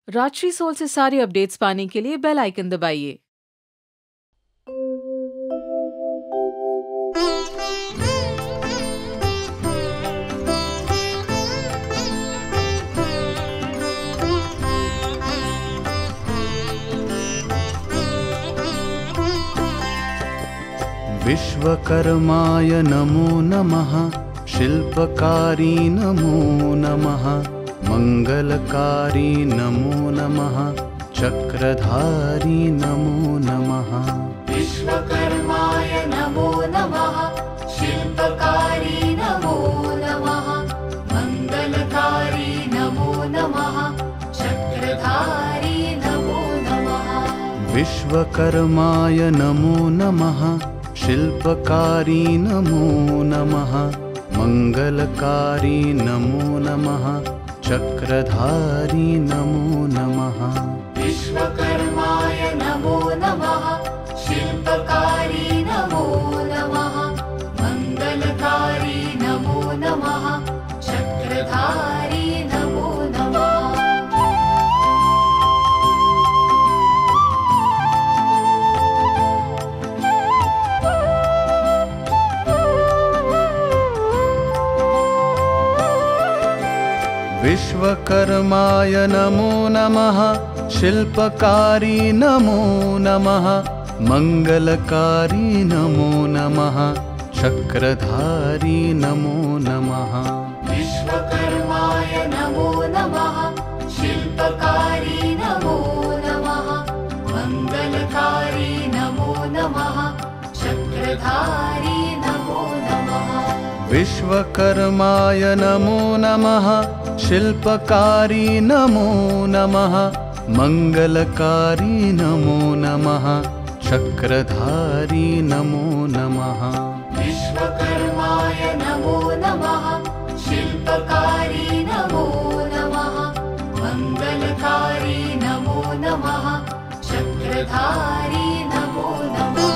Rajshree soul से सारे updates पाने के लिए बेल आइकन दबाइए। विश्वकर्माय नमो नमः, शिल्पकारी नमो नमः, मंगलकारी नमो नमः, चक्रधारी नमो नमः। विश्वकर्माय नमो नमः, शिल्पकारी नमो नमः, मंगलकारी नमो नमः, चक्रधारी नमो नमः। विश्वकर्माय नमो नमः, शिल्पकारी नमो नमः, मंगलकारी नमो नमः, चक्रधारी नमो नमः। विश्वकर्माय नमो नमः, शिल्पकारी नमो नमः, मंगलकारी नमो नमः, चक्रधारी नमो नमः। विश्वकर्माय नमो नमः, शिल्पकारी नमो नमः, मंगलकारी नमो नमः, चक्रधारी नमो नमः। विश्वकर्माय नमो नमः, शिल्पकारी नमो नमः, मंगलकारी नमो नमः, चक्रधारी नमो नमः। विश्वकर्माय नमो नमः, शिल्पकारी नमो नमः, मंगलकारी नमो नमः, चक्रधारी नमो नमः। विश्वकर्माय नमो नमः, शिल्पकारी नमो नमः, मंगलकारी नमो नमः, चक्रधारी नमो नमः।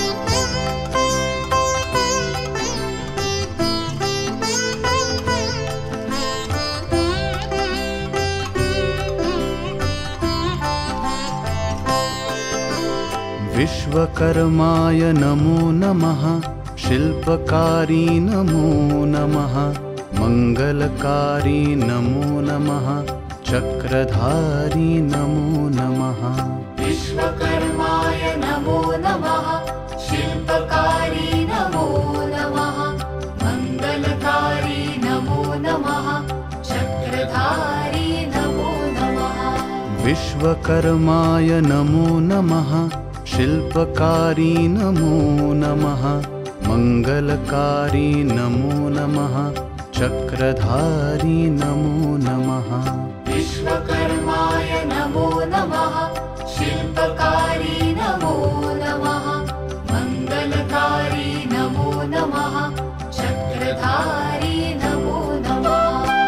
विश्वकर्माय नमो नमः, शिल्पकारी नमो नमः, मंगलकारी नमो नमः, चक्रधारी नमो नमः। विश्वकर्माय नमो नमः, शिल्पकारी नमो नमः, मंगलकारी नमो नमः, चक्रधारी नमो नमः। विश्वकर्माय नमो नमः, शिल्पकारी नमो नमः, मंगलकारी नमो नमः, चक्रधारी नमो नमः। विश्वकर्माय नमो नमः, शिल्पकारी नमो नमः, मंगलकारी नमो नमः, चक्रधारी नमो नमः।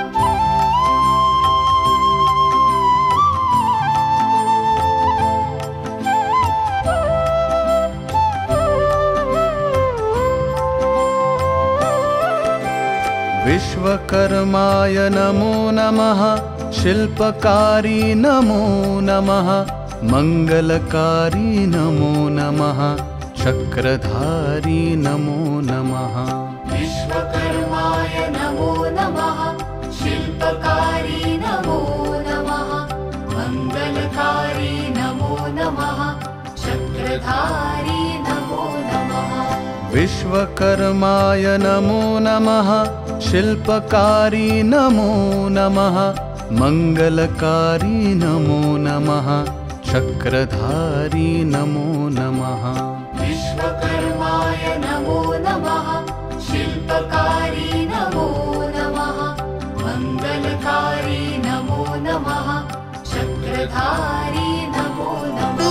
विश्वकर्माय नमो नमः, शिल्पकारी नमो नमः, मंगलकारी नमो नमः, चक्रधारी नमो नमः। विश्वकर्माय नमो नमः, शिल्पकारी नमो नमः, मंगलकारी नमो नमः, चक्रधारी नमो नमः। विश्वकर्माय नमो नमः, शिल्पकारी नमो नमः, मंगलकारी नमो नमः, चक्रधारी नमो नमः। विश्वकर्माय नमो नमः, शिल्पकारी नमो नमः, मंगलकारी नमो नमः, चक्रधारी नमो नमः।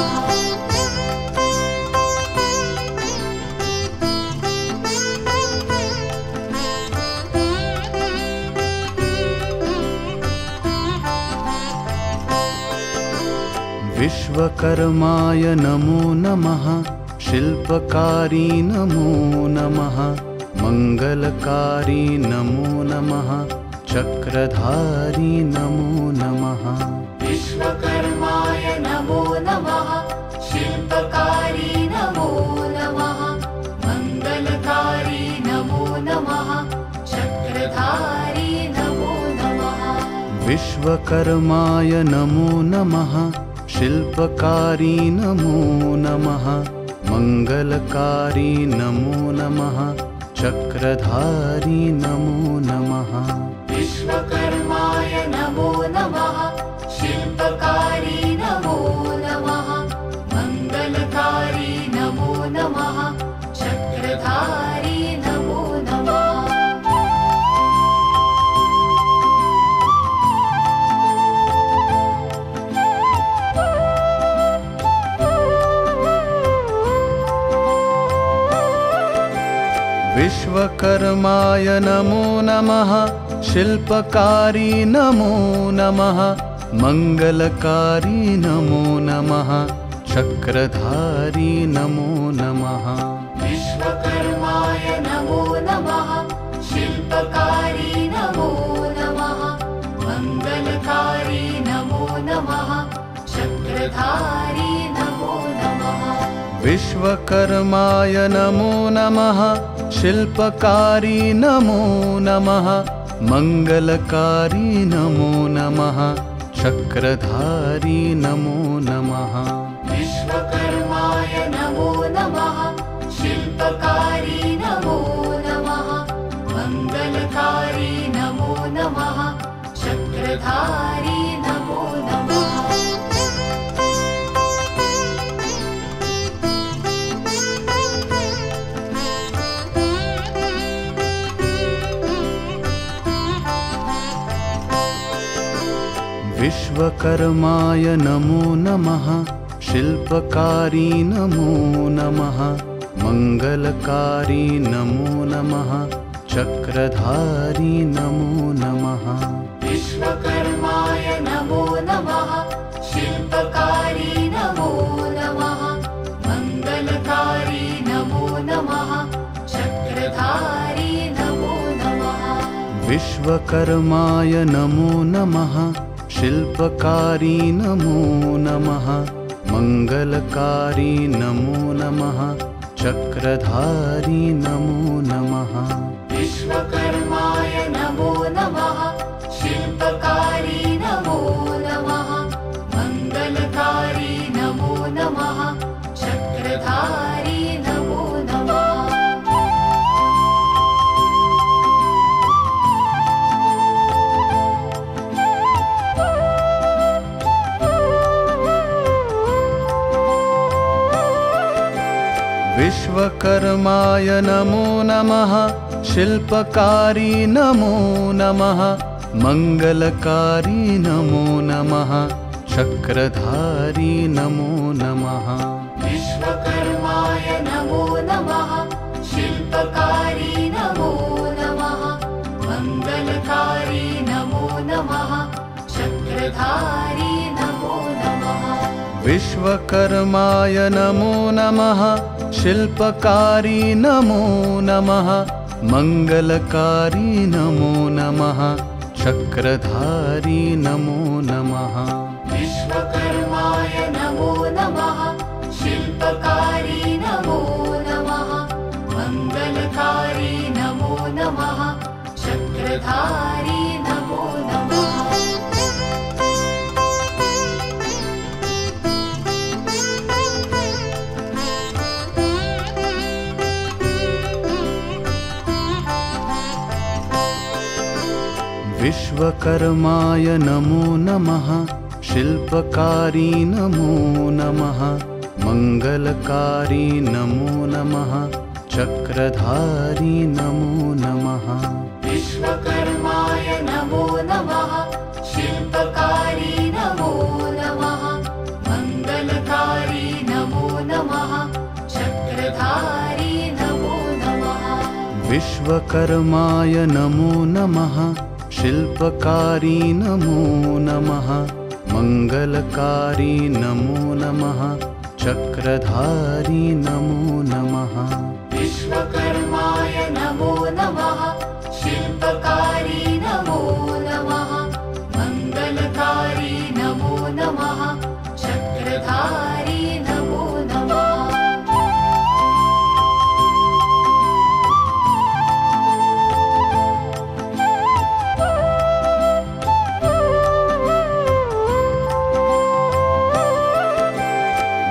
विश्वकर्माय नमो नमः, शिल्पकारी नमो नमः, मंगलकारी नमो नमः, चक्रधारी नमो नमः। विश्वकर्माय नमो नमः शिल्पकारी नमो नमः मङ्गलकारी नमो नमः चक्रधारी नमो नमः विश्वकर्माय नमो नमः शिल्पकारी नमो नमः मङ्गलकारी नमो नमः चक्रधारी नमो नमः विश्वकर्माय नमो नमः शिल्पकारी नमो नमः मङ्गलकारी नमो नमः चक्रधारी नमो नमः विश्वकर्माय नमो नमः शिल्पकारी नमो नमः मङ्गलकारी नमो नमः चक्रधारी नमो नमः विश्वकर्माय नमो नमः शिल्पकारी नमो नमः मङ्गलकारी नमो नमः चक्रधारी नमो नमः विश्वकर्माय नमो नमः शिल्पकारी नमो नमः मङ्गलकारी नमो नमः चक्रधारी नमो नमः विश्वकर्माय नमो नमः शिल्पकारी नमो नमः मङ्गलकारी नमो नमः चक्रधारी नमो नमः विश्वकर्माय नमो नमः शिल्पकारी नमो नमः मङ्गलकारी नमो नमः चक्रधारी नमो नमः विश्वकर्माय नमो नमः शिल्पकारी नमो नमः मङ्गलकारी नमो नमः चक्रधारी नमो नमः विश्वकर्माय नमो नमः शिल्पकारी नमो नमः मङ्गलकारी नमो नमः चक्रधारी नमो नमः विश्वकर्माय नमो नमः शिल्पकारी नमो नमः मङ्गलकारी नमो नमः चक्रधारी नमो नमः विश्वकर्माय नमो नमः शिल्पकारी नमो नमः मङ्गलकारी नमो नमः चक्रधारी नमो नमः विश्वकर्माय नमो नमः शिल्पकारी नमो नमः मङ्गलकारी नमो नमः चक्रधारी नमो नमः विश्वकर्माय नमो नमः शिल्पकारी नमो नमः मङ्गलकारी नमो नमः चक्रधारी नमो नमः विश्वकर्माय नमो नमः शिल्पकारी नमो नमः मङ्गलकारी नमो नमः चक्रधारी नमो नमः विश्वकर्माय नमो नमः शिल्पकारी नमो नमः मङ्गलकारी नमो नमः चक्रधारी नमो नमः विश्वकर्माय नमो नमः शिल्पकारी नमो नमः मङ्गलकारी नमो नमः चक्रधारी नमो नमः विश्वकर्माय नमो नमः शिल्पकारी नमो नमः मङ्गलकारी नमो नमः चक्रधारी नमो नमः विश्वकर्माय नमो नमः शिल्पकारी नमो नमः मङ्गलकारी नमो नमः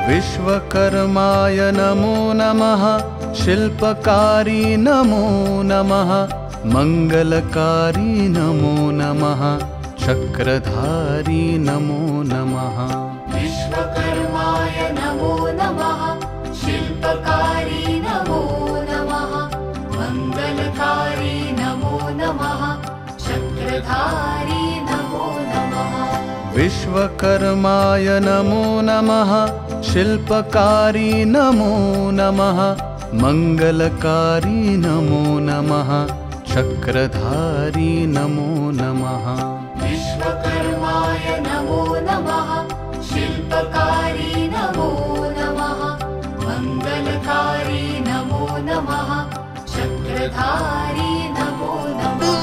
विश्वकर्माय नमो नमः शिल्पकारी नमो नमः मंगलकारी नमो नमः चक्रधारी नमो नमः विश्वकर्माय नमो नमः शिल्पकारी नमो नमः मंगलकारी नमो नमः चक्रधारी नमो नमः विश्वकर्माय नमो नमः शिल्पकारी नमो नमः मंगलकारी नमो नमः चक्रधारी नमो नमः विश्वकर्माय नमो नमः शिल्पकारी नमो नमः मंगलकारी नमो नमः चक्रधारी नमो नमः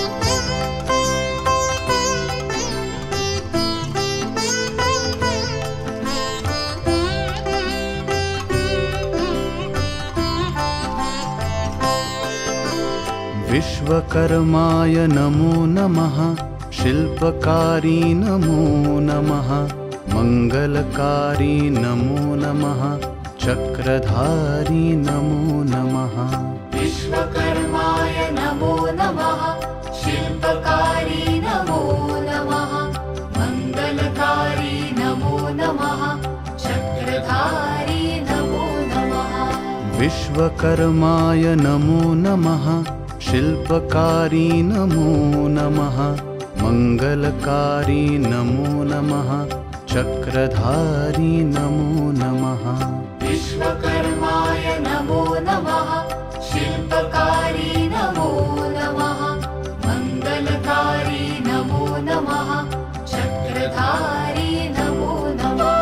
विश्वकर्माय नमो नमः शिल्पकारी नमो नमः मंगलकारी नमो नमः चक्रधारी नमो नमः विश्वकर्माय नमो नमः शिल्पकारी नमो नमः मंगलकारी नमो नमः चक्रधारी नमो नमः विश्वकर्माय नमो नमः शिल्पकारी नमो नमः मंगलकारी नमो नमः चक्रधारी नमो नमः विश्वकर्माय नमो नमः शिल्पकारी नमो नमः मंगलकारी नमो नमः चक्रधारी नमो नमः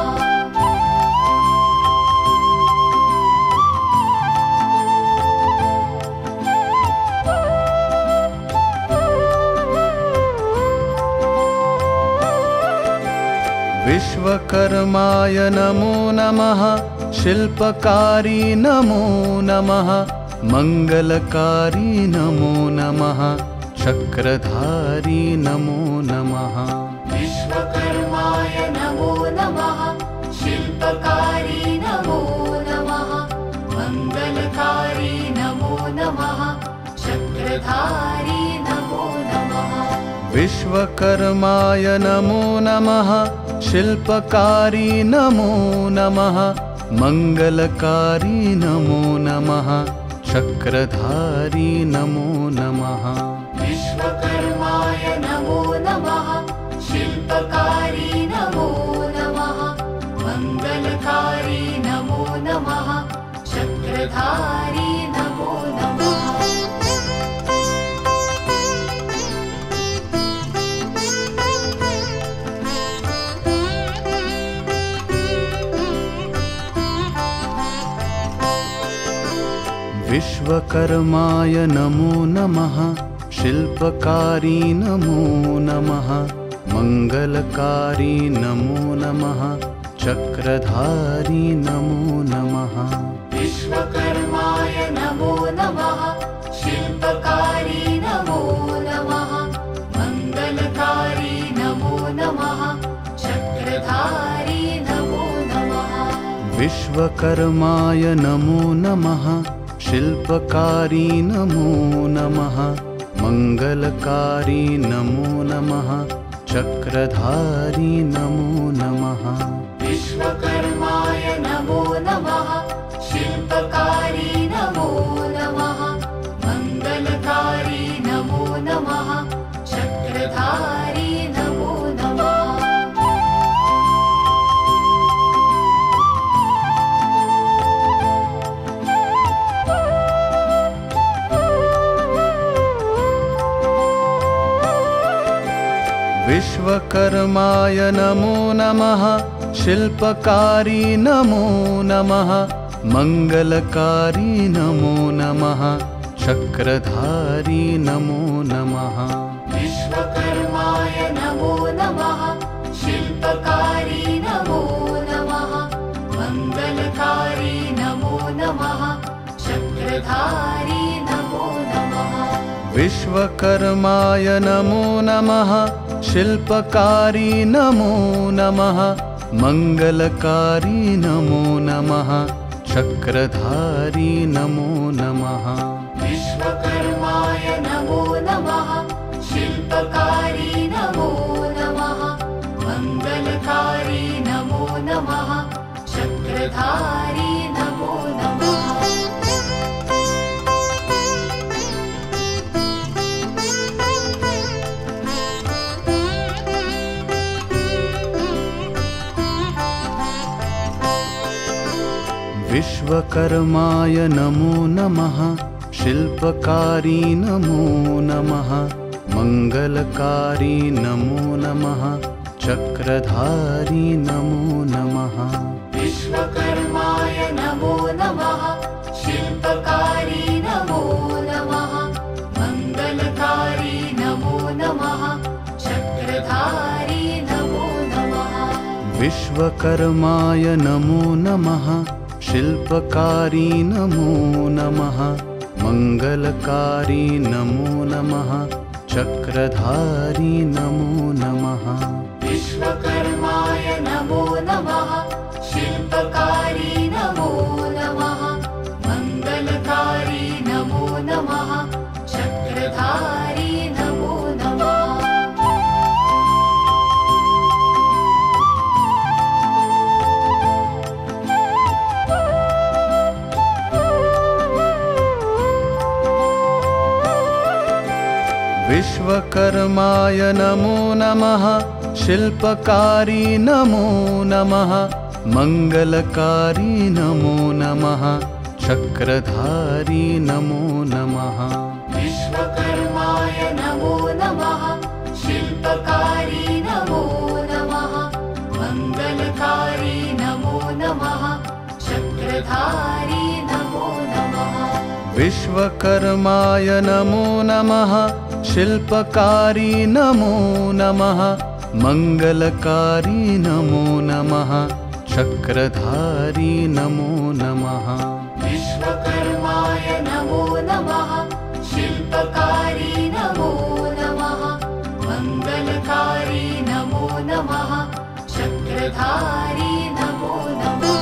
विश्वकर्माय नमो नमः शिल्पकारी नमो नमः मंगलकारी नमो नमः चक्रधारी नमो नमः विश्वकर्माय नमो नमः शिल्पकारी नमो नमः मंगलकारी नमो नमः चक्रधारी नमो नमः विश्वकर्माय नमो नमः शिल्पकारी नमो नमः मंगलकारी नमो नमः चक्रधारी नमो नमः विश्वकर्माय नमो नमः शिल्पकारी नमो नमः मंगलकारी नमो नमः चक्रधारी नमो नमः विश्वकर्माय नमो नमः शिल्पकारी नमो नमः मंगलकारी नमो नमः चक्रधारी नमो नमः विश्वकर्माय नमो नमः शिल्पकारी नमो नमः मंगलकारी नमो नमः चक्रधारी नमो नमः विश्वकर्माय नमो नमः शिल्पकारी नमो नमः मंगलकारी नमो नमः चक्रधारी नमो नमः विश्वकर्माय नमो नमः शिल्पकारी नमो नमः मंगलकारी नमो नमः चक्रधारी नमो नमः विश्वकर्माय नमो नमः शिल्पकारी नमो नमः मंगलकारी नमो नमः चक्रधारी नमो नमः विश्वकर्माय नमो नमः शिल्पकारी नमो नमः मंगलकारी नमो नमः चक्रधारी नमो नमः विश्वकर्माय नमो नमः शिल्पकारी नमो नमः मङ्गलकारी नमो नमः चक्रधारी नमो नमः विश्वकर्माय नमो नमः शिल्पकारी नमो नमः मङ्गलकारी नमो नमः चक्रधारी नमो नमः विश्वकर्माय नमो नमः शिल्पकारी नमो नमः मङ्गलकारी नमो नमः चक्रधारी नमो नमः विश्वकर्माय नमो नमः शिल्पकारी नमो नमः मङ्गलकारी नमो नमः चक्रधारी नमो नमः विश्वकर्माय नमो नमः शिल्पकारी नमो नमः मङ्गलकारी नमो नमः चक्रधारी नमो नमः विश्वकर्माय नमो नमः शिल्पकारी नमो नमः मङ्गलकारी नमो नमः चक्रधारी नमो नमः विश्वकर्माय नमो नमः शिल्पकारी नमो नमः मङ्गलकारी नमो नमः चक्रधारी नमो नमः विश्वकर्माय नमो नमः शिल्पकारी नमो नमः मङ्गलकारी नमो नमः चक्रधारी नमो नमः विश्वकर्माय नमो नमः शिल्पकारी नमो नमः मङ्गलकारी नमो नमः चक्रधारी नमो नमः विश्वकर्माय नमो नमः शिल्पकारी नमो नमः मङ्गलकारी नमो नमः चक्रधारी नमो नमः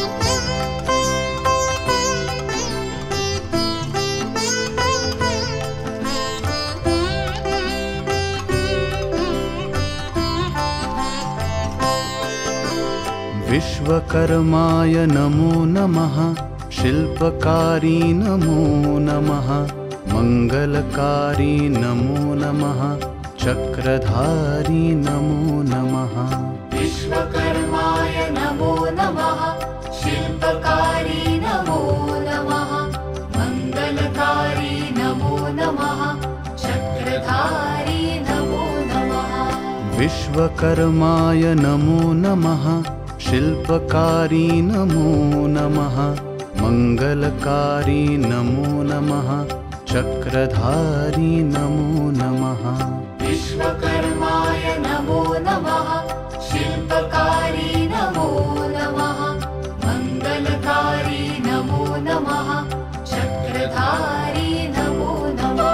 विश्वकर्माय नमो नमः शिल्पकारी नमो नमः मङ्गलकारी नमो नमः चक्रधारी नमो नमः विश्वकर्माय नमो नमः शिल्पकारी नमो नमः मङ्गलकारी नमो नमः चक्रधारी नमो नमः विश्वकर्माय नमो नमः शिल्पकारी नमो नमः मङ्गलकारी नमो नमः चक्रधारी नमो नमः विश्वकर्माय नमो नमः शिल्पकारी नमो नमः मङ्गलकारी नमो नमः चक्रधारी नमो नमः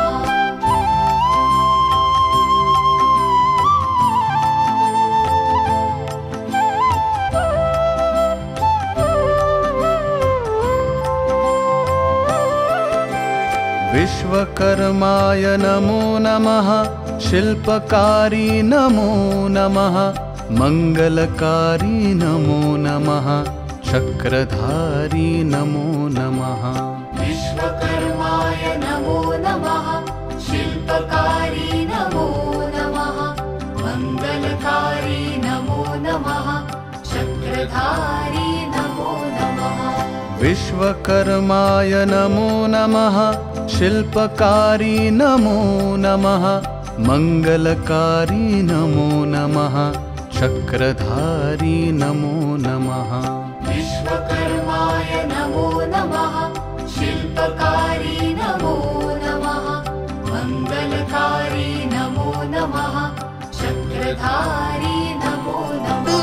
विश्वकर्माय नमो नमः शिल्पकारी नमो नमः मङ्गलकारी नमो नमः चक्रधारी नमो नमः विश्वकर्माय नमो नमः शिल्पकारी नमो नमः मङ्गलकारी नमो नमः चक्रधारी नमो नमः विश्वकर्माय नमो नमः शिल्पकारी नमो नमः मङ्गलकारी नमो नमः चक्रधारी नमो नमः विश्वकर्माय नमो नमः शिल्पकारी नमो नमः मङ्गलकारी नमो नमः चक्रधारी नमो नमः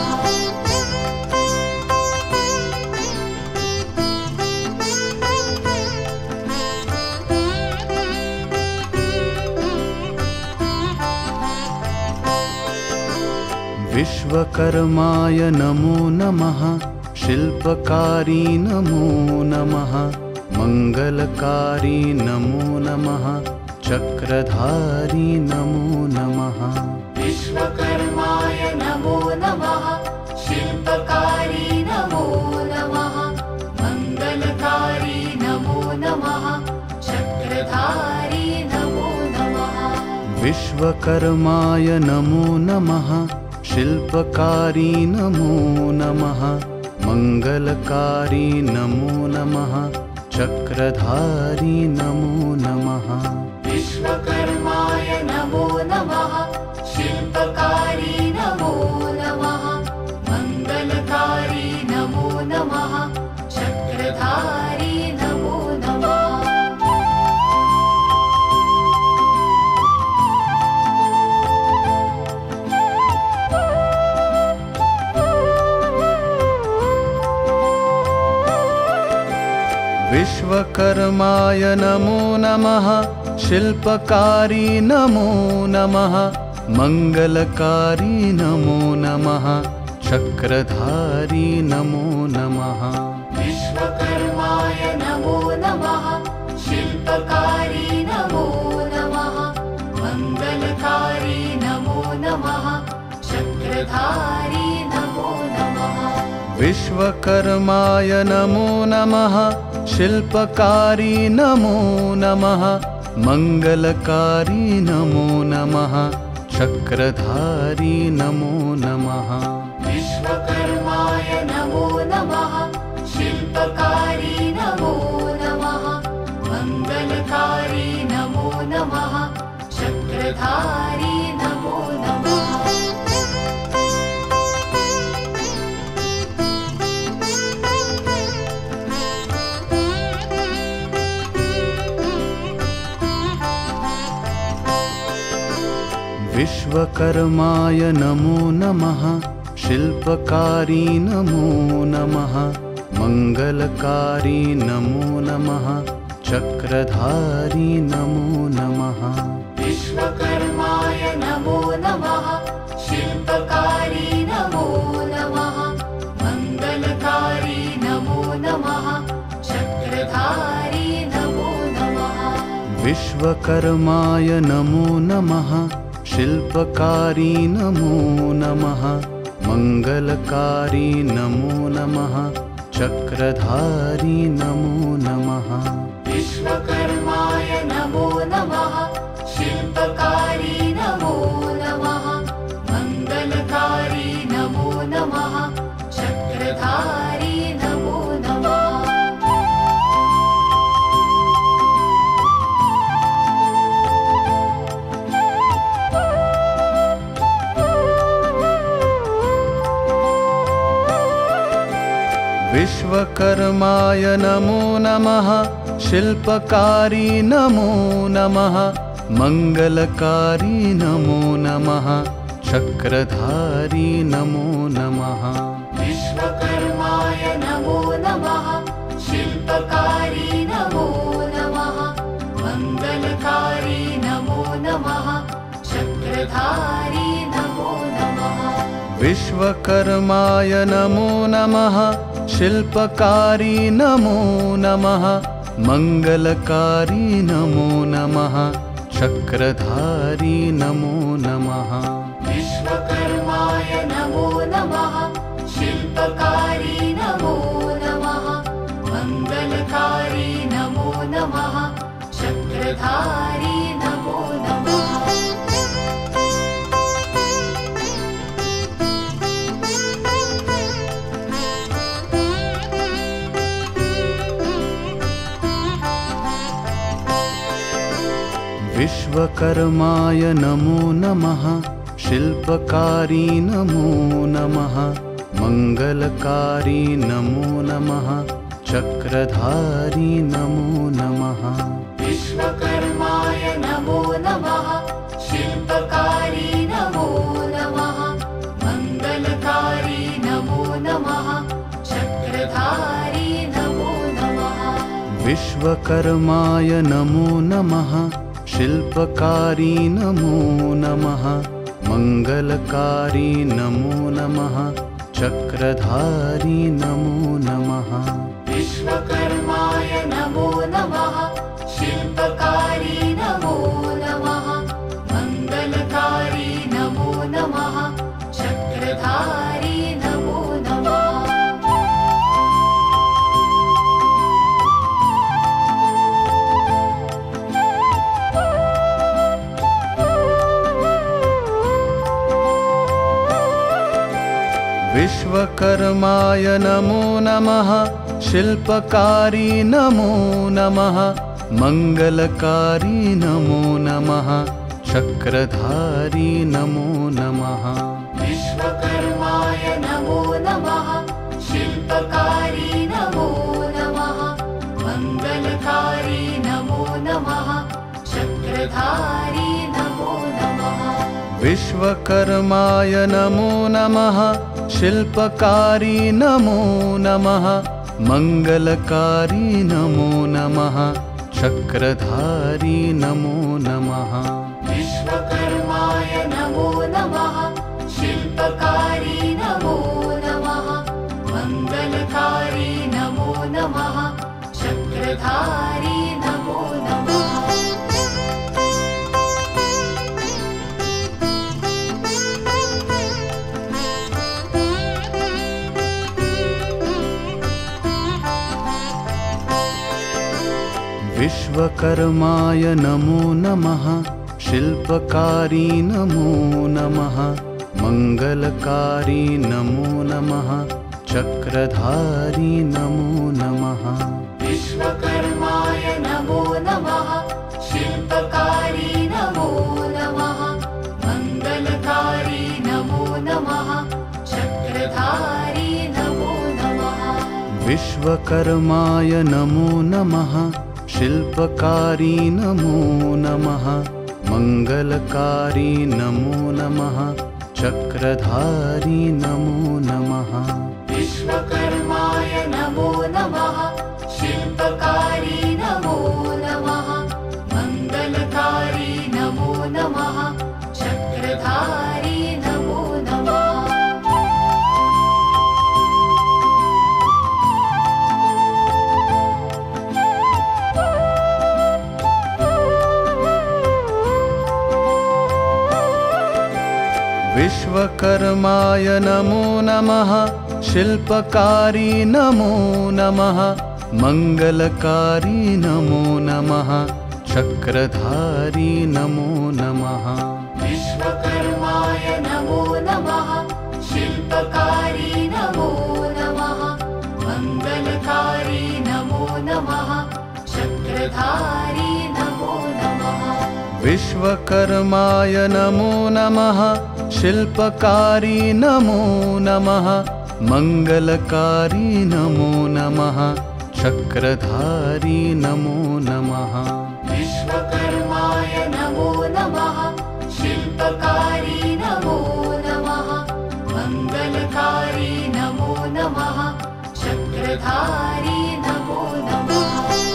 विश्वकर्माय नमो नमः शिल्पकारी नमो नमः मंगलकारी नमो नमः चक्रधारी नमो नमः विश्वकर्माय नमो नमः शिल्पकारी नमो नमः मंगलकारी नमो नमः चक्रधारी नमो नमः विश्वकर्माय नमो नमः शिल्पकारी नमो नमः मंगलकारी नमो नमः चक्रधारी नमो नमः विश्वकर्माय नमो नमः शिल्पकारी नमो नमः मंगलकारी नमो नमः चक्रधारी नमो नमः विश्वकर्माय नमो नमः शिल्पकारी नमो नमः मंगलकारी नमो नमः चक्रधारी नमो नमः विश्वकर्माय नमो नमः शिल्पकारी नमो नमः मंगलकारी नमो नमः चक्रधारी नमो नमः विश्वकर्माय नमो नमः शिल्पकारी नमो नमः मंगलकारी नमो नमः चक्रधारी नमो नमः विश्वकर्माय नमो नमः शिल्पकारी नमो नमः मंगलकारी नमो नमः चक्रधारी नमो नमः विश्वकर्माय नमो नमः शिल्पकारी नमो नमः मंगलकारी नमो नमः चक्रधारी नमो नमः विश्वकर्माय नमो नमः शिल्पकारी नमो नमः मंगलकारी नमो नमः चक्रधारी नमो नमः विश्वकर्माय नमो नमः शिल्पकारी नमो नमः मंगलकारी नमो नमः चक्रधारी नमो नमः विश्वकर्माय नमो नमः शिल्पकारी नमो नमः मंगलकारी नमो नमः चक्रधारी नमो नमः विश्वकर्माय नमो नमः शिल्पकारी नमो नमः मंगलकारी नमो नमः चक्रधारी नमो नमः विश्वकर्माय नमो नमः शिल्पकारी नमो नमः मंगलकारी नमो नमः चक्रधारी नमो नमः विश्वकर्माय नमो नमः शिल्पकारी नमो नमः मंगलकारी नमो नमः चक्रधारी नमो नमः विश्वकर्माय नमो नमः शिल्पकारी नमो नमः मंगलकारी नमो नमः चक्रधारी नमो नमः विश्वकर्माय नमो नमः शिल्पकारी नमो नमः मंगलकारी नमो नमः चक्रधारी नमो नमः विश्वकर्माय नमो नमः शिल्पकारी नमो नमः मंगलकारी नमो नमः चक्रधारी नमो नमः विश्वकर्माय नमो नमः शिल्पकारी नमो नमः मङ्गलकारी नमो नमः चक्रधारी नमो नमः विश्वकर्माय नमो नमः शिल्पकारी नमो नमः मङ्गलकारी नमो नमः चक्रधारी नमो नमः विश्वकर्माय नमो नमः शिल्पकारी नमो नमः मङ्गलकारी नमो नमः चक्रधारी नमो नमः विश्वकर्माय नमो नमः शिल्पकारी नमो नमः मङ्गलकारी नमो नमः चक्रधारी नमो नमः विश्वकर्माय नमो नमः शिल्पकारी नमो नमः मङ्गलकारी नमो नमः चक्रधारी नमो नमः विश्वकर्माय नमो नमः शिल्पकारी नमो नमः मङ्गलकारी नमो नमः चक्रधारी नमो नमः विश्वकर्माय नमो नमः शिल्पकारी नमो नमः मङ्गलकारी नमो नमः चक्रधारी नमो नमः विश्वकर्माय नमो नमः शिल्पकारी नमो नमः मङ्गलकारी नमो नमः चक्रधारी नमो नमः विश्वकर्माय नमो नमः शिल्पकारी नमो नमः मङ्गलकारी नमो नमः चक्रधारी नमो नमः विश्वकर्माय नमो नमः शिल्पकारी नमो नमः मङ्गलकारी नमो नमः चक्रधारी नमो नमः विश्वकर्माय नमो नमः शिल्पकारी नमो नमः मङ्गलकारी नमो नमः चक्रधारी नमो नमः विश्वकर्माय नमो नमः शिल्पकारी नमो नमः मङ्गलकारी नमो नमः चक्रधारी नमो नमः विश्वकर्माय नमो नमः शिल्पकारी नमो नमः मङ्गलकारी नमो नमः चक्रधारी नमो नमः विश्वकर्माय नमो नमः शिल्पकारी नमो नमः मङ्गलकारी नमो नमः चक्रधारी नमो नमः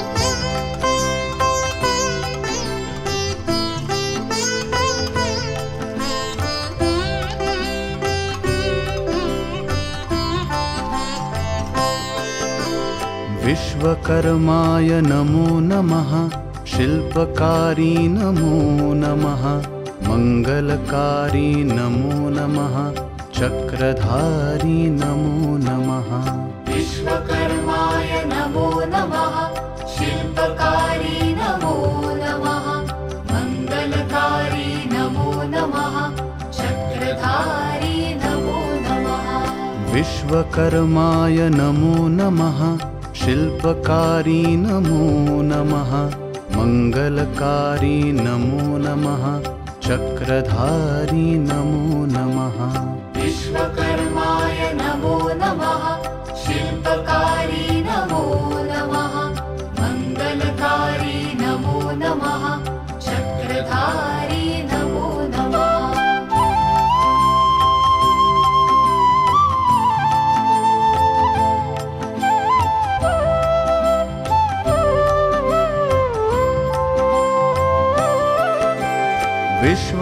विश्वकर्माय नमो नमः शिल्पकारी नमो नमः मङ्गलकारी नमो नमः चक्रधारी नमो नमः विश्वकर्माय नमो नमः शिल्पकारी नमो नमः मङ्गलकारी नमो नमः चक्रधारी नमो नमः विश्वकर्माय नमो नमः शिल्पकारी नमो नमः मङ्गलकारी नमो नमः चक्रधारी नमो नमः विश्वकर्माय नमो नमः शिल्पकारी नमो नमः मङ्गलकारी नमो नमः चक्रधारी नमो नमः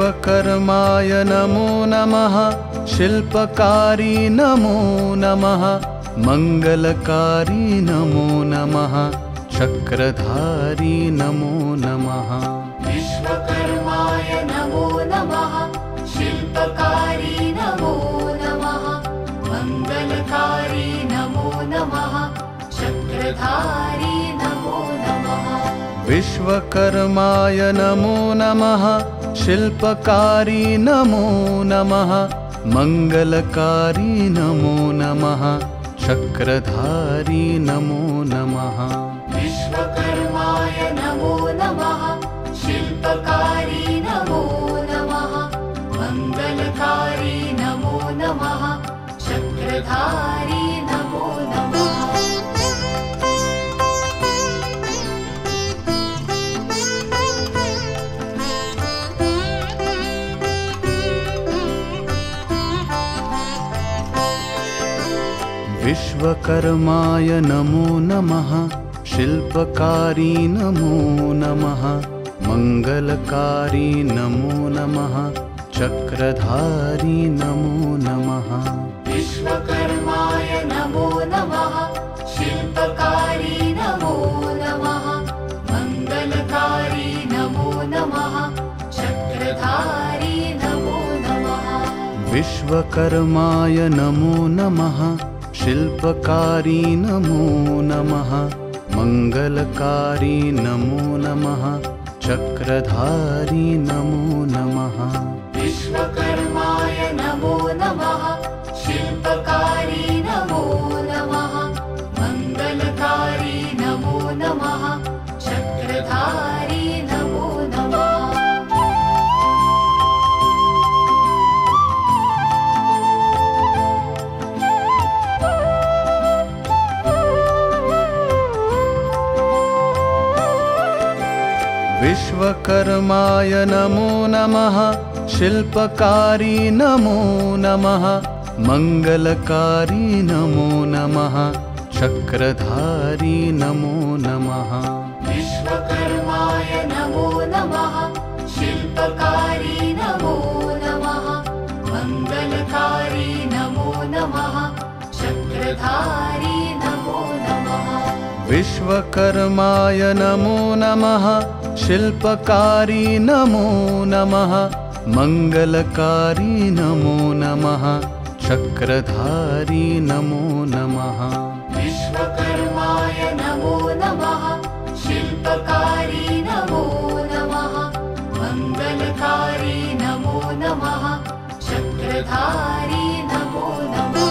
विश्वकर्माय नमो नमः शिल्पकारी नमो नमः मंगलकारी नमो नमः चक्रधारी नमो नमः विश्वकर्माय नमो नमः शिल्पकारी नमो नमः मंगलकारी नमो नमः चक्रधारी नमो नमः विश्वकर्माय नमो नमः शिल्पकारी नमो नमः मंगलकारी नमो नमः चक्रधारी नमो नमः विश्वकर्माय नमो नमः शिल्पकारी नमो नमः मंगलकारी नमो नमः चक्रधारी नमो नमः विश्वकर्माय नमो नमः शिल्पकारी नमो नमः मंगलकारी नमो नमः चक्रधारी नमो नमः विश्वकर्माय नमो नमः शिल्पकारी नमो नमः मंगलकारी नमो नमः चक्रधारी नमो नमः विश्वकर्माय नमो नमः शिल्पकारी नमो नमः मंगलकारी नमो नमः चक्रधारी नमो नमः विश्वकर्माय नमो नमः शिल्पकारी नमो नमः मंगलकारी नमो नमः चक्रधारी नमो नमः विश्वकर्माय नमो नमः शिल्पकारी नमो नमः मंगलकारी नमो नमः चक्रधारी नमो नमः विश्वकर्माय नमो नमः शिल्पकारी नमो नमः मंगलकारी नमो नमः चक्रधारी नमो नमः विश्वकर्माय नमो नमः शिल्पकारी नमो नमः मंगलकारी नमो नमः चक्रधारी नमो नमः विश्वकर्माय नमो नमः शिल्पकारी नमो नमः मंगलकारी नमो नमः चक्रधारी नमो नमः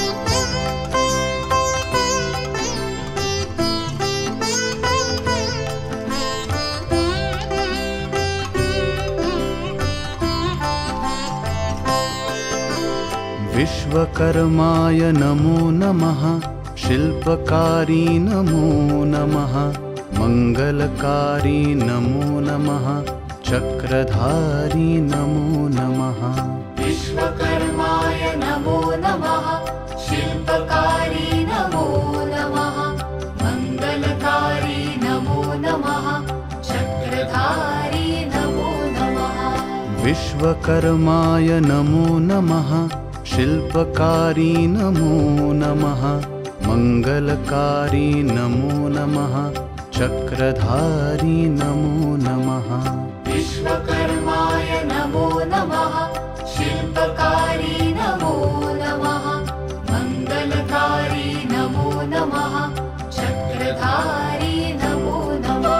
विश्वकर्माय नमो नमः शिल्पकारी नमो नमः मंगलकारी नमो नमः चक्रधारी नमो नमः विश्वकर्माय नमो नमः शिल्पकारी नमो नमः मंगलकारी नमो नमः चक्रधारी नमो नमः विश्वकर्माय नमो नमः शिल्पकारी नमो नमः मंगलकारी नमो नमः चक्रधारी नमो नमः विश्वकर्माय नमो नमः शिल्पकारी नमो नमः मंगलकारी नमो नमः चक्रधारी नमो नमः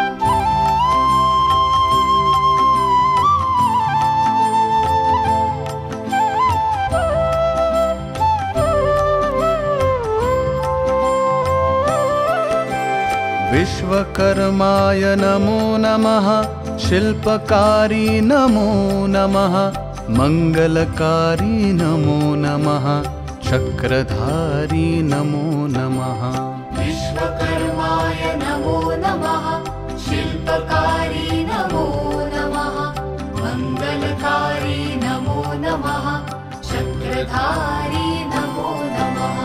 विश्वकर्माय नमो नमः शिल्पकारी नमो नमः मंगलकारी नमो नमः चक्रधारी नमो नमः विश्वकर्माय नमो नमः शिल्पकारी नमो नमः मंगलकारी नमो नमः चक्रधारी नमो नमः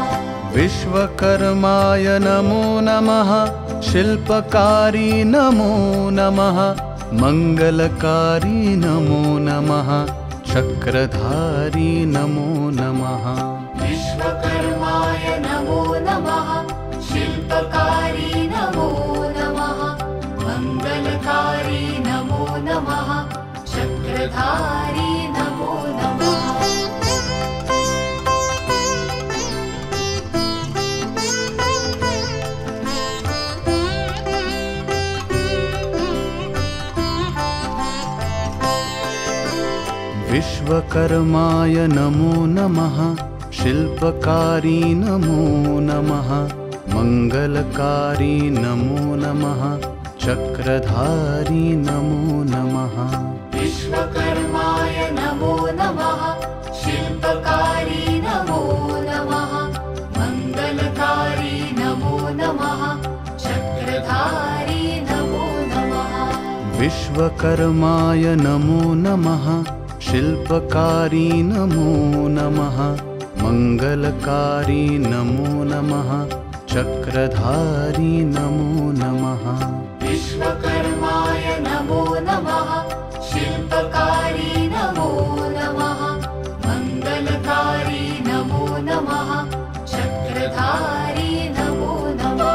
विश्वकर्माय नमो नमः शिल्पकारी नमो नमः मङ्गलकारी नमो नमः चक्रधारी नमो नमः विश्वकर्माय नमो नमः शिल्पकारी नमो नमः मङ्गलकारी नमो नमः चक्रधारी नमो नमः विश्वकर्माय नमो नमः शिल्पकारी नमो नमः मङ्गलकारी नमो नमः चक्रधारी नमो नमः विश्वकर्माय नमो नमः शिल्पकारी नमो नमः मङ्गलकारी नमो नमः चक्रधारी नमो नमः विश्वकर्माय नमो नमः शिल्पकारी नमो नमः मङ्गलकारी नमो नमः चक्रधारी नमो नमः विश्वकर्माय नमो नमः शिल्पकारी नमो नमः मङ्गलकारी नमो नमः चक्रधारी नमो नमः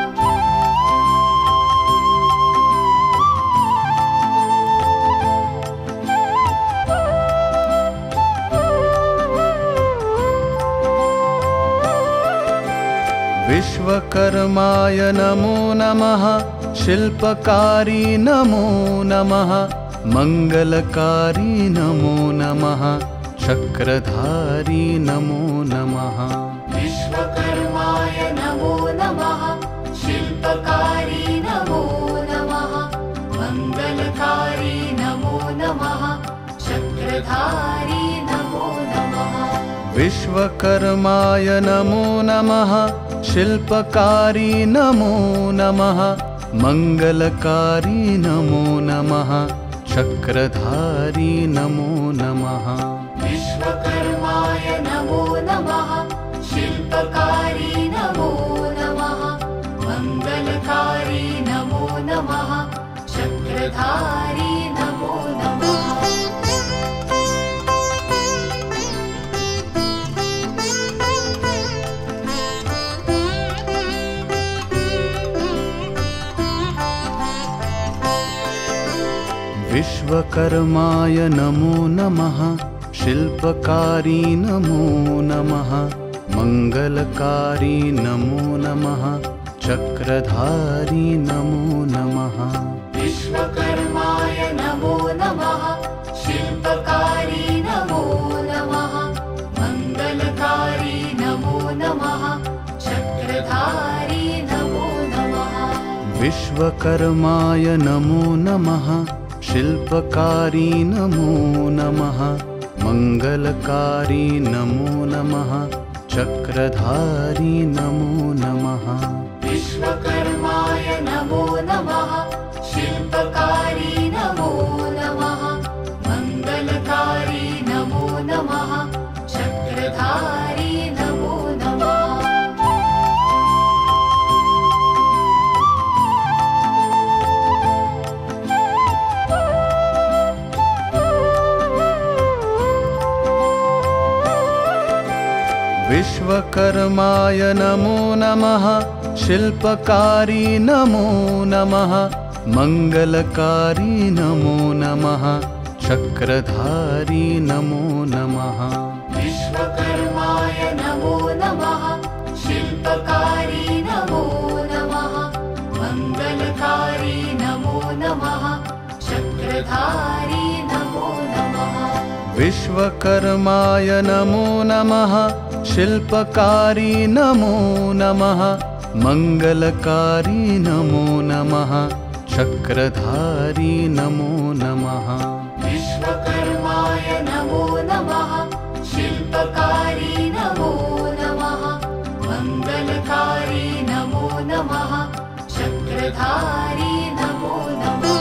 विश्वकर्माय नमो नमः शिल्पकारी नमो नमः मङ्गलकारी नमो नमः चक्रधारी नमो नमः विश्वकर्माय नमो नमः शिल्पकारी नमो नमः मङ्गलकारी नमो नमः चक्रधारी नमो नमः विश्वकर्माय नमो नमः शिल्पकारी नमो नमः मङ्गलकारी नमो नमः चक्रधारी नमो नमः विश्वकर्माय नमो नमः शिल्पकारी नमो नमः मङ्गलकारी नमो नमः चक्रधारी नमो नमः विश्वकर्माय नमो नमः शिल्पकारी नमो नमः मङ्गलकारी नमो नमः चक्रधारी नमो नमः विश्वकर्माय नमो नमः शिल्पकारी नमो नमः मङ्गलकारी नमो नमः चक्रधारी नमो नमः विश्वकर्माय नमो नमः शिल्पकारी नमो नमः मङ्गलकारी नमो नमः चक्रधारी नमो नमः विश्वकर्माय नमो नमः शिल्पकारी नमो नमः मङ्गलकारी नमो नमः चक्रधारी नमो नमः विश्वकर्माय नमो नमः शिल्पकारी नमो नमः मङ्गलकारी नमो नमः चक्रधारी नमो नमः विश्वकर्माय नमो नमः शिल्पकारी नमो नमः मङ्गलकारी नमो नमः चक्रधारी नमो नमः विश्वकर्माय नमो नमः शिल्पकारी नमो नमः मङ्गलकारी नमो नमः चक्रधारी नमो नमः विश्वकर्माय नमो नमः शिल्पकारी नमो नमः मङ्गलकारी नमो नमः चक्रधारी नमो नमः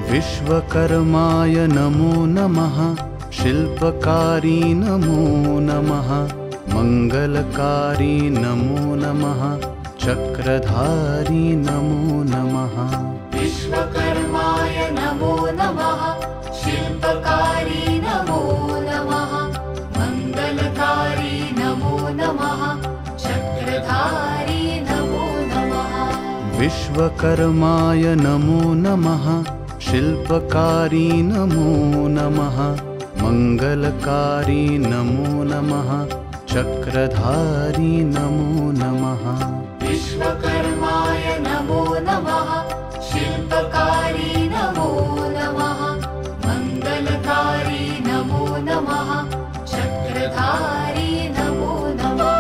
विश्वकर्माय नमो नमः शिल्पकारी नमो नमः मंगलकारी नमो नमः चक्रधारी नमो नमः विश्वकर्माय नमो नमः शिल्पकारी नमो नमः मंगलकारी नमो नमः चक्रधारी नमो नमः विश्वकर्माय नमो नमः शिल्पकारी नमो नमः मंगलकारी नमो नमः चक्रधारी नमो नमः विश्वकर्माय नमो नमः शिल्पकारी नमो नमः मंगलकारी नमो नमः चक्रधारी नमो नमः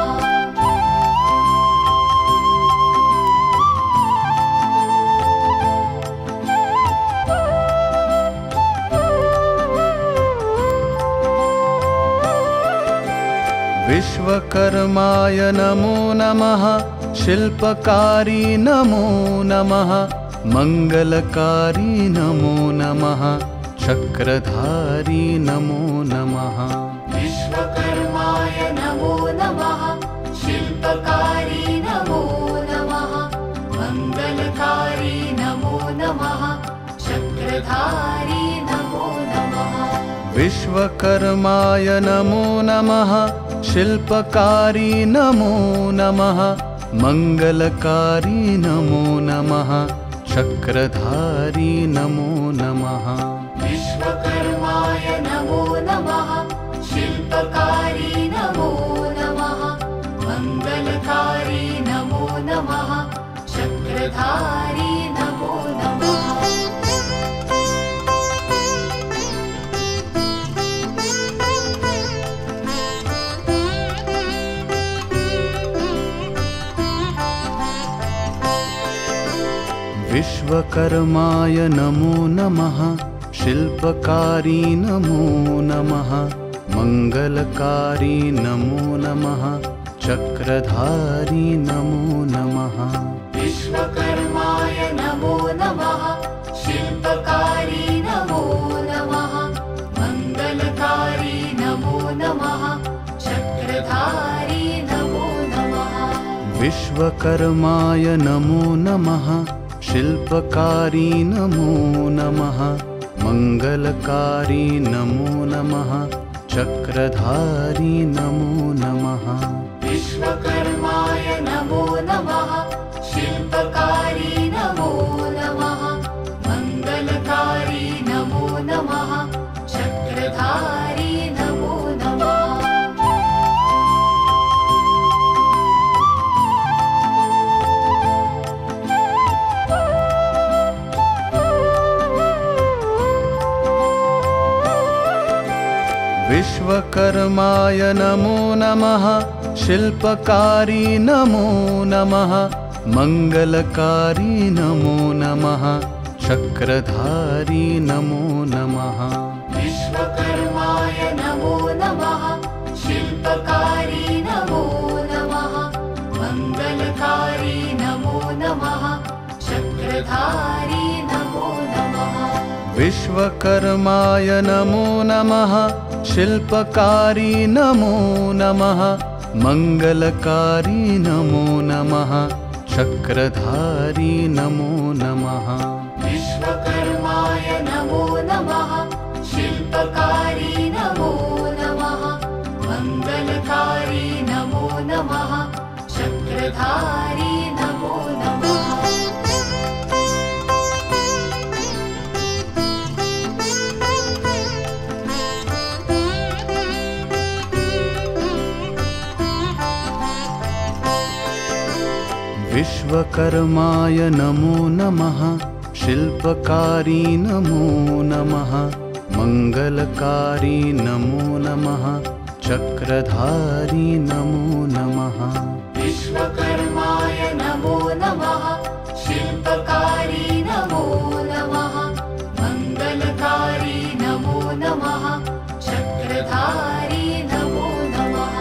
विश्वकर्माय नमो नमः शिल्पकारी नमो नमः मंगलकारी नमो नमः चक्रधारी नमो नमः विश्वकर्माय नमो नमः शिल्पकारी नमो नमः मंगलकारी नमो नमः चक्रधारी नमो नमः विश्वकर्माय नमो नमः शिल्पकारी नमो नमः मंगलकारी नमो नमः चक्रधारी नमो नमः विश्वकर्माय नमो नमः शिल्पकारी नमो नमः मंगलकारी नमो नमः चक्रधारी नमो नमः विश्वकर्माय नमो नमः शिल्पकारी नमो नमः मंगलकारी नमो नमः चक्रधारी नमो नमः विश्वकर्माय नमो नमः शिल्पकारी नमो नमः मंगलकारी नमो नमः चक्रधारी नमो नमः विश्वकर्माय नमो नमः शिल्पकारी नमो नमः मंगलकारी नमो नमः चक्रधारी नमो नमः विश्वकर्माय नमो नमः शिल्पकारी नमो नमः मंगलकारी नमो नमः चक्रधारी नमो नमः विश्वकर्माय नमो नमः शिल्पकारी नमो नमः मंगलकारी नमो नमः चक्रधारी नमो नमः विश्वकर्माय नमो नमः शिल्पकारी नमो नमः मंगलकारी नमो नमः चक्रधारी नमो नमः विश्वकर्माय नमो नमः शिल्पकारी नमो नमः मंगलकारी नमो नमः चक्रधारी नमो नमः विश्वकर्माय नमो नमः शिल्पकारी नमो नमः मंगलकारी नमो नमः चक्रधारी नमो नमः विश्वकर्माय नमो नमः शिल्पकारी नमो नमः मंगलकारी नमो नमः चक्रधारी नमो नमः विश्वकर्माय नमो नमः शिल्पकारी नमो नमः मंगलकारी नमो नमः चक्रधारी नमो नमः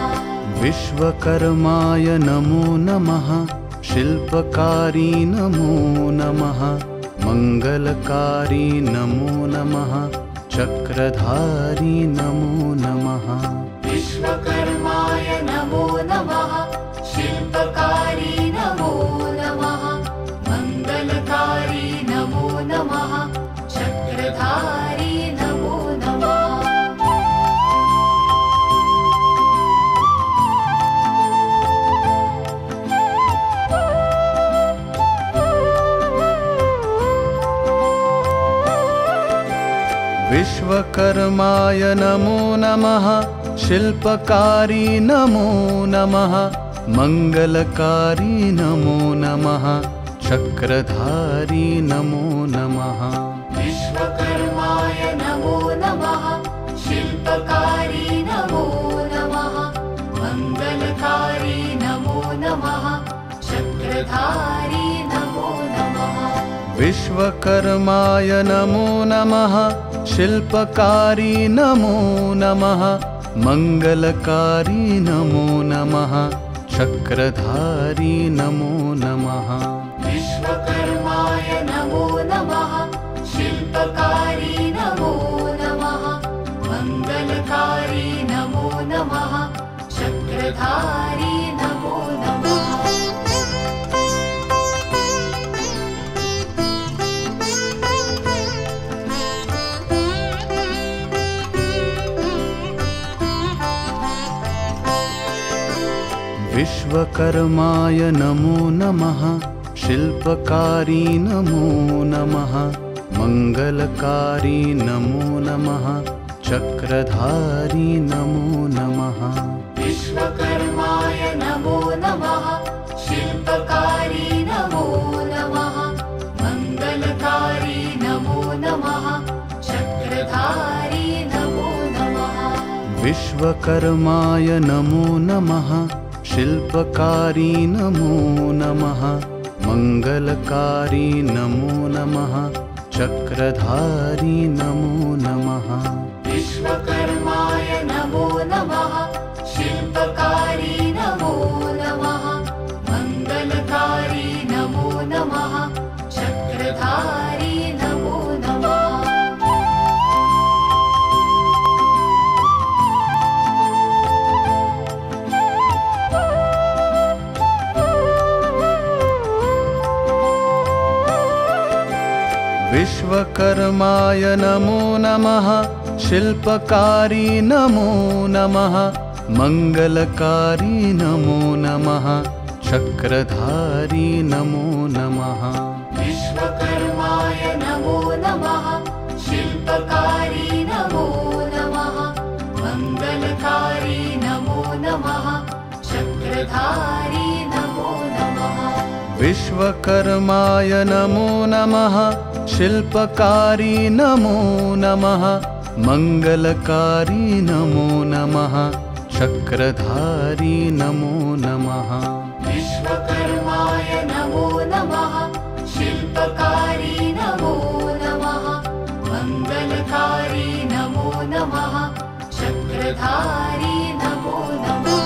विश्वकर्माय नमो नमः शिल्पकारी नमो नमः मङ्गलकारी नमो नमः चक्रधारी नमो नमः विश्वकर्माय नमो नमः शिल्पकारी नमो नमः मङ्गलकारी नमो नमः चक्रधारी नमो नमः विश्वकर्माय नमो नमः शिल्पकारी नमो नमः मङ्गलकारी नमो नमः चक्रधारी नमो नमः विश्वकर्माय नमो नमः शिल्पकारी नमो नमः मङ्गलकारी नमो नमः चक्रधारी नमो नमः विश्वकर्माय नमो नमः शिल्पकारी नमो नमः मङ्गलकारी नमो नमः चक्रधारी नमो नमः विश्वकर्माय नमो नमः शिल्पकारी नमो नमः मङ्गलकारी नमो नमः चक्रधारी नमो नमः विश्वकर्माय नमो नमः शिल्पकारी नमो नमः मङ्गलकारी नमो नमः चक्रधारी नमो नमः विश्वकर्माय नमो नमः शिल्पकारी नमो नमः मङ्गलकारी नमो नमः चक्रधारी नमो नमः विश्वकर्माय नमो नमः शिल्पकारी नमो नमः मङ्गलकारी नमो नमः चक्रधारी नमो नमः विश्वकर्माय नमो नमः शिल्पकारी नमो नमः मङ्गलकारी नमो नमः चक्रधारी नमो नमः विश्वकर्माय नमो नमः शिल्पकारी नमो नमः मङ्गलकारी नमो नमः चक्रधारी नमो नमः विश्वकर्माय नमो नमः शिल्पकारी नमो नमः मङ्गलकारी नमो नमः चक्रधारी नमो नमः विश्वकर्माय नमो नमः शिल्पकारी नमो नमः मङ्गलकारी नमो नमः चक्रधारी नमो नमः विश्वकर्माय नमो नमः शिल्पकारी नमो नमः मङ्गलकारी नमो नमः चक्रधारी नमो नमः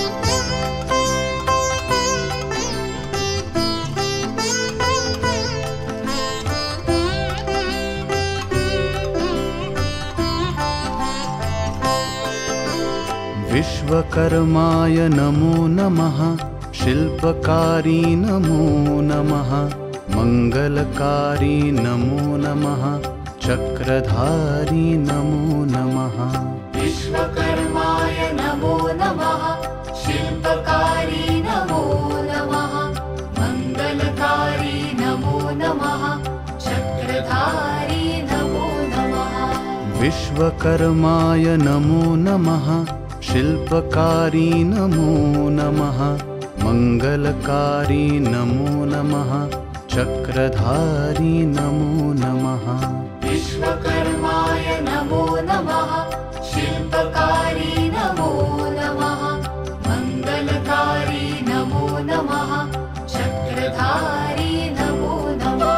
विश्वकर्माय नमो नमः शिल्पकारी नमो नमः मङ्गलकारी नमो नमः चक्रधारी नमो नमः विश्वकर्माय नमो नमः शिल्पकारी नमो नमः मङ्गलकारी नमो नमः चक्रधारी नमो नमः विश्वकर्माय नमो नमः शिल्पकारी नमो नमः मङ्गलकारी नमो नमः चक्रधारी नमो नमः विश्वकर्माय नमो नमः शिल्पकारी नमो नमः मङ्गलकारी नमो नमः चक्रधारी नमो नमः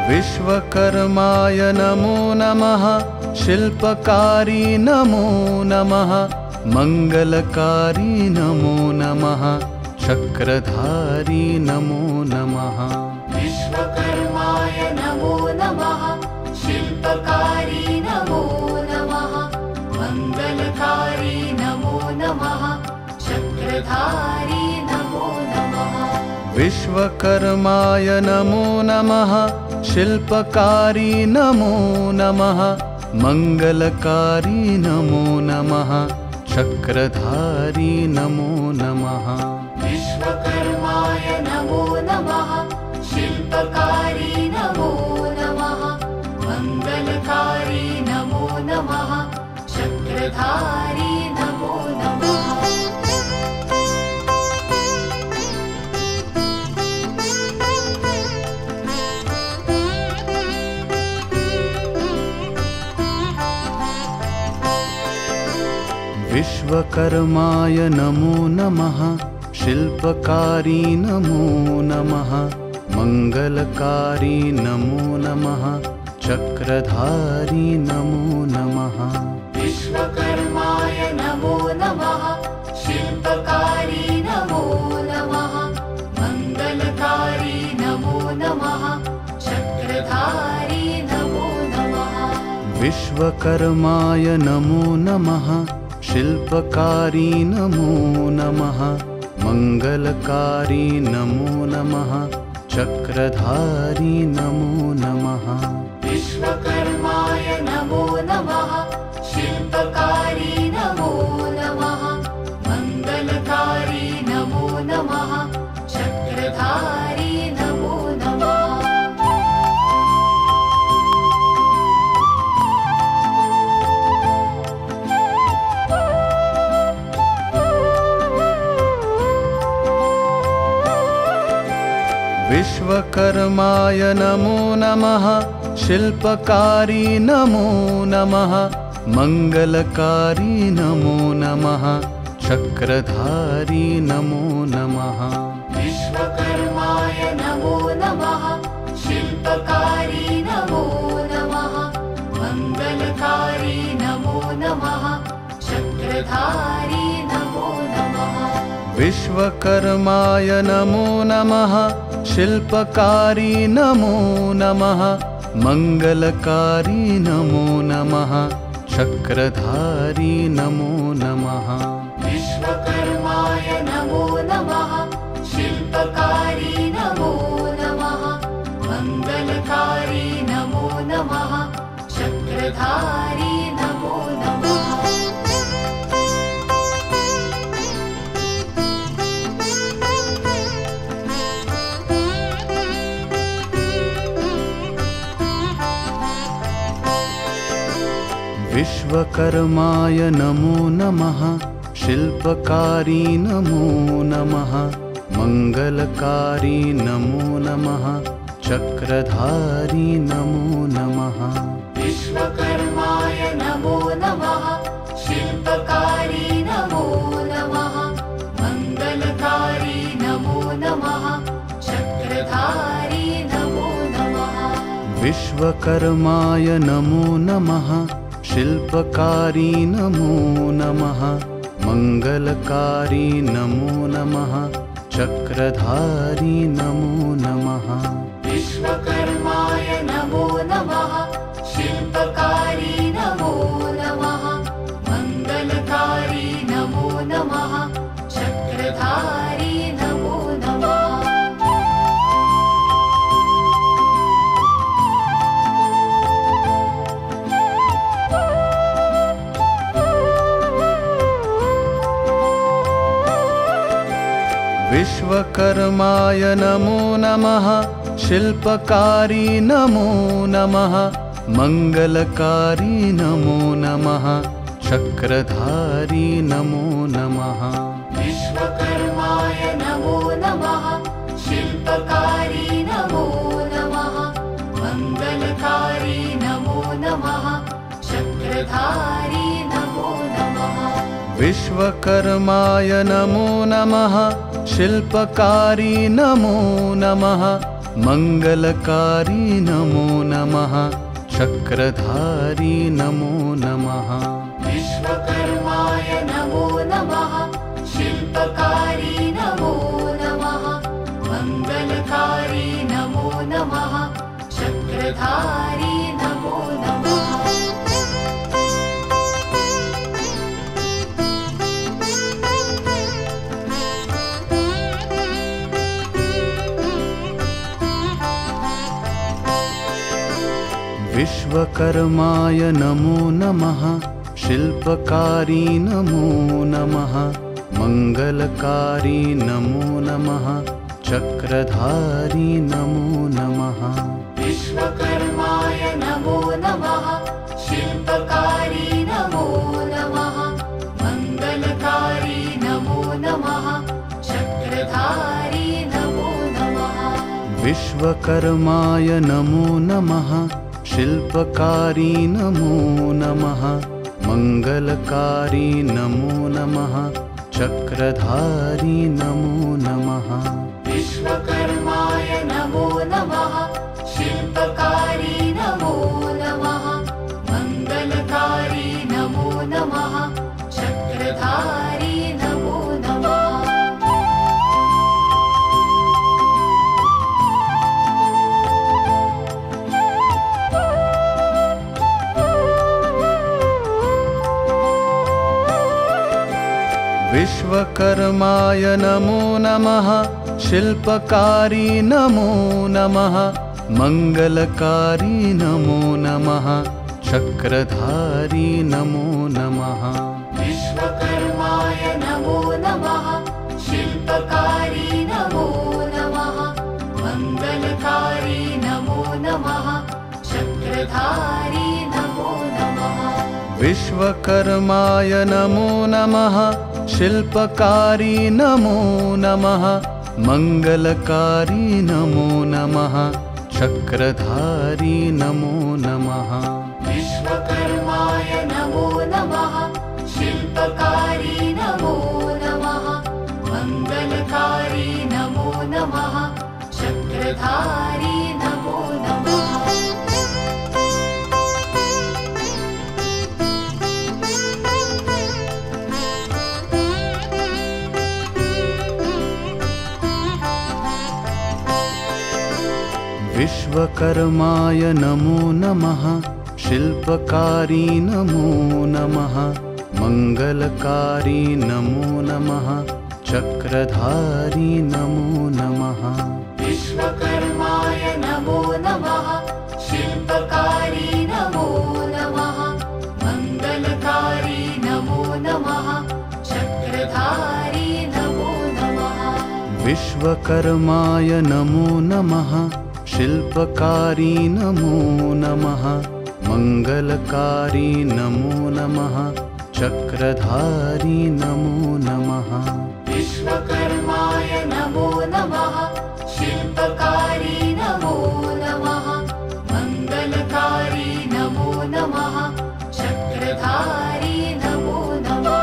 विश्वकर्माय नमो नमः शिल्पकारी नमो नमः मंगलकारी नमो नमः चक्रधारी नमो नमः विश्वकर्माय नमो नमः शिल्पकारी नमो नमः मंगलकारी नमो नमः चक्रधारी नमो नमः विश्वकर्माय नमो नमः शिल्पकारी नमो नमः मंगलकारी नमो नमः चक्रधारी नमो नमः विश्वकर्माय नमो नमः शिल्पकारी नमो नमः मंगलकारी नमो नमः चक्रधारी नमो नमः विश्वकर्माय नमो नमः शिल्पकारी नमो नमः मंगलकारी नमो नमः चक्रधारी नमो नमः विश्वकर्माय नमो नमः शिल्पकारी नमो नमः मंगलकारी नमो नमः चक्रधारी नमो नमः विश्वकर्माय नमो नमः शिल्पकारी नमो नमः मंगलकारी नमो नमः चक्रधारी नमो नमः विश्वकर्माय नमो नमः शिल्पकारी नमो नमः मंगलकारी नमो नमः चक्रधारी नमो नमः विश्वकर्माय नमो नमः शिल्पकारी नमो नमः मंगलकारी नमो नमः चक्रधारी नमो नमः विश्वकर्माय नमो नमः शिल्पकारी नमो नमः मंगलकारी नमो नमः चक्रधारी नमो नमः विश्वकर्माय नमो नमः शिल्पकारी नमो नमः मंगलकारी नमो नमः चक्रधारी नमो नमः विश्वकर्माय नमो नमः शिल्पकारी नमो नमः मंगलकारी नमो नमः चक्रधारी नमो नमः विश्वकर्माय नमो नमः शिल्पकारी नमो नमः मंगलकारी नमो नमः चक्रधारी नमो नमः विश्वकर्माय नमो नमः शिल्पकारी नमो नमः मंगलकारी नमो नमः चक्रधारी नमो नमः विश्वकर्माय नमो नमः शिल्पकारी नमो नमः मंगलकारी नमो नमः चक्रधारी नमो नमः विश्वकर्माय नमो नमः शिल्पकारी नमो नमः मंगलकारी नमो नमः चक्रधारी नमो नमः विश्वकर्माय नमो नमः शिल्पकारी नमो नमः मंगलकारी नमो नमः चक्रधारी नमो नमः विश्वकर्माय नमो नमः शिल्पकारी नमो नमः मंगलकारी नमो नमः चक्रधारी नमो नमः विश्वकर्माय नमो नमः शिल्पकारी नमो नमः मङ्गलकारी नमो नमः चक्रधारी नमो नमः विश्वकर्माय नमो नमः शिल्पकारी नमो नमः मङ्गलकारी नमो नमः चक्रधारी नमो नमः विश्वकर्माय नमो नमः शिल्पकारी नमो नमः मङ्गलकारी नमो नमः चक्रधारी नमो नमः विश्वकर्माय नमो नमः शिल्पकारी नमो नमः मङ्गलकारी नमो नमः चक्रधारी नमो नमः विश्वकर्माय नमो नमः शिल्पकारी नमो नमः मङ्गलकारी नमो नमः चक्रधारी नमो नमः विश्वकर्माय नमो नमः शिल्पकारी नमो नमः मङ्गलकारी नमो नमः चक्रधारी नमो नमः विश्वकर्माय नमो नमः शिल्पकारी नमो नमः मङ्गलकारी नमो नमः चक्रधारी नमो नमः विश्वकर्माय नमो नमः शिल्पकारी नमो नमः मङ्गलकारी नमो नमः चक्रधारी नमो नमः विश्वकर्माय नमो नमः शिल्पकारी नमो नमः मङ्गलकारी नमो नमः चक्रधारी नमो नमः विश्वकर्माय नमो नमः शिल्पकारी नमो नमः मङ्गलकारी नमो नमः चक्रधारी नमो नमः विश्वकर्माय नमो नमः शिल्पकारी नमो नमः मङ्गलकारी नमो नमः चक्रधारी नमो नमः विश्वकर्माय नमो नमः शिल्पकारी नमो नमः मङ्गलकारी नमो नमः चक्रधारी नमो नमः विश्वकर्माय नमो नमः शिल्पकारी नमो नमः मङ्गलकारी नमो नमः चक्रधारी नमो नमः विश्वकर्माय नमो नमः शिल्पकारी नमो नमः मङ्गलकारी नमो नमः चक्रधारी नमो नमः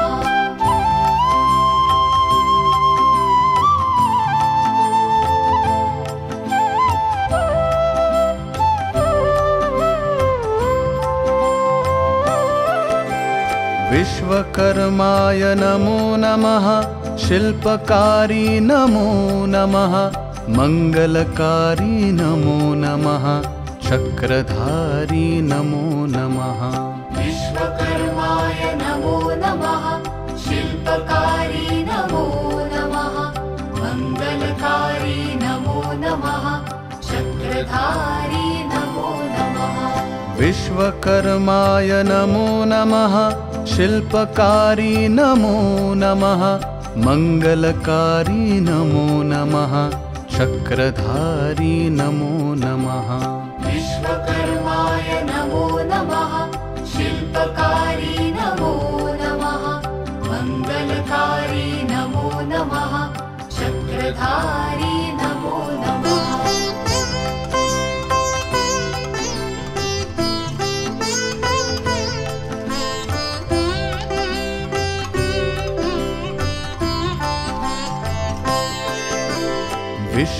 विश्वकर्माय नमो नमः शिल्पकारी नमो नमः मङ्गलकारी नमो नमः चक्रधारी नमो नमः विश्वकर्माय नमो नमः शिल्पकारी नमो नमः मङ्गलकारी नमो नमः चक्रधारी नमो नमः विश्वकर्माय नमो नमः शिल्पकारी नमो नमः मङ्गलकारी नमो नमः चक्रधारी नमो नमः विश्वकर्माय नमो नमः शिल्पकारी नमो नमः मङ्गलकारी नमो नमः चक्रधारी नमो नमः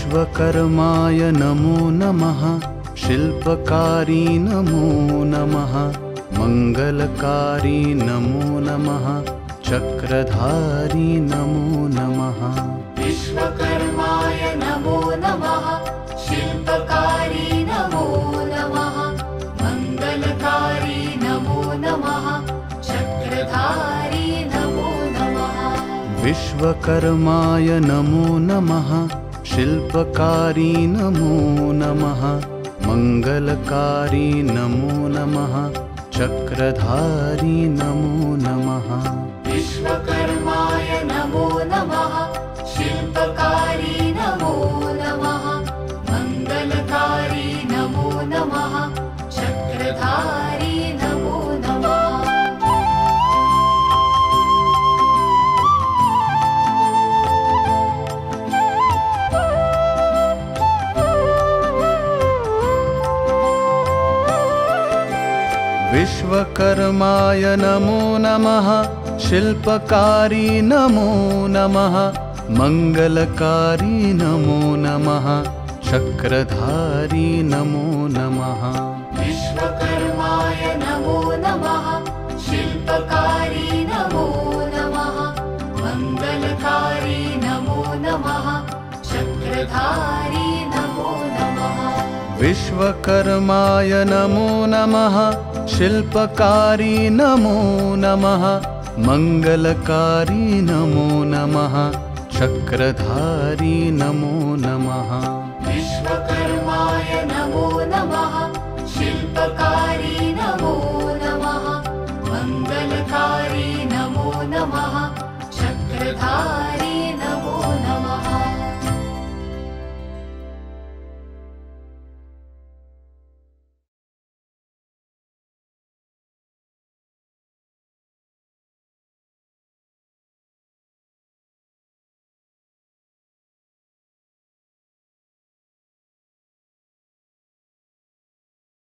विश्वकर्माय नमो नमः शिल्पकारी नमो नमः मंगलकारी नमो नमः चक्रधारी नमो नमः विश्वकर्माय नमो नमः शिल्पकारी नमो नमः मंगलकारी नमो नमः चक्रधारी नमो नमः विश्वकर्माय नमो नमः शिल्पकारी नमो नमः मंगलकारी नमो नमः चक्रधारी नमो नमः विश्वकर्माय नमो नमः शिल्पकारी नमो नमः मंगलकारी नमो नमः चक्रधारी नमो नमः विश्वकर्माय नमो नमः शिल्पकारी नमो नमः मंगलकारी नमो नमः चक्रधारी नमो नमः विश्वकर्माय नमो नमः शिल्पकारी नमो नमः मंगलकारी नमो नमः चक्रधारी नमो नमः विश्वकर्माय नमो नमः शिल्पकारी नमो नमः मंगलकारी नमो नमः चक्रधारी नमो नमः